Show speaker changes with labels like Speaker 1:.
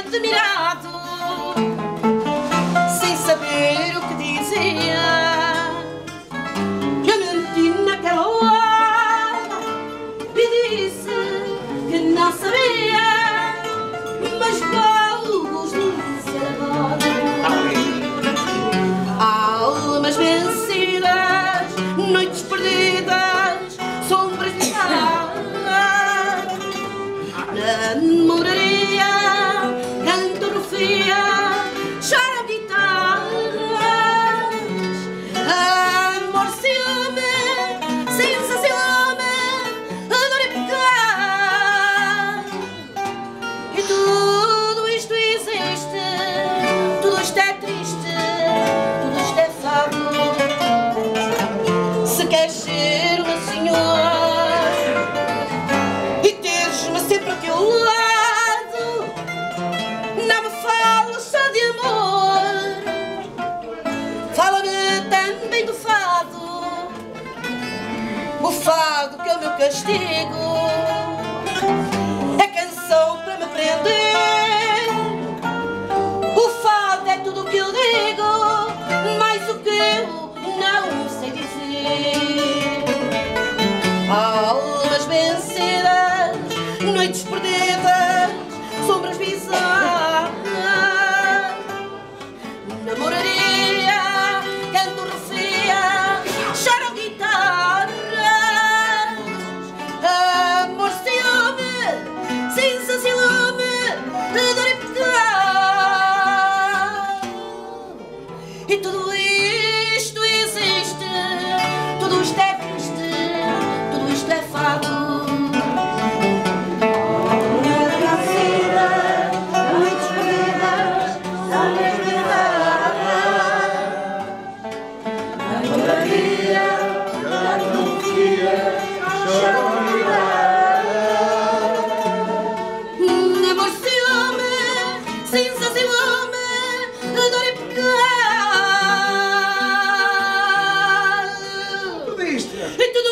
Speaker 1: admirado, sem saber o que dizia. Eu menti naquela hora e disse que não sabia, mas vou-vos dizer agora. Almas vencidas, noites perdidas, sombras viradas, namoraria, canto refia, choram guitarras, amor, ciúme, cinza, ciúme, dor e pecado. E tudo isto existe, tudo isto é triste, tudo isto é fado. Se queres ser uma senhora e teres-me sempre ao teu lado, não me fales só de amor, fala-me também do fado, o fado que é o meu castigo, é canção para me prender, o fado é tudo o que eu digo, mais o que eu não sei dizer. Almas vencidas, noites perdidas, sombras bizarras, namoraria, canto refia, choram guitarras, amor, ciúme, cinza, ciúme, dor e pecado. E tudo isto existe, tudo isto é triste, tudo isto é fado. Amor, ciúme, cinza, ciúme, dor e pecado.
Speaker 2: Tudo isto.
Speaker 1: E tudo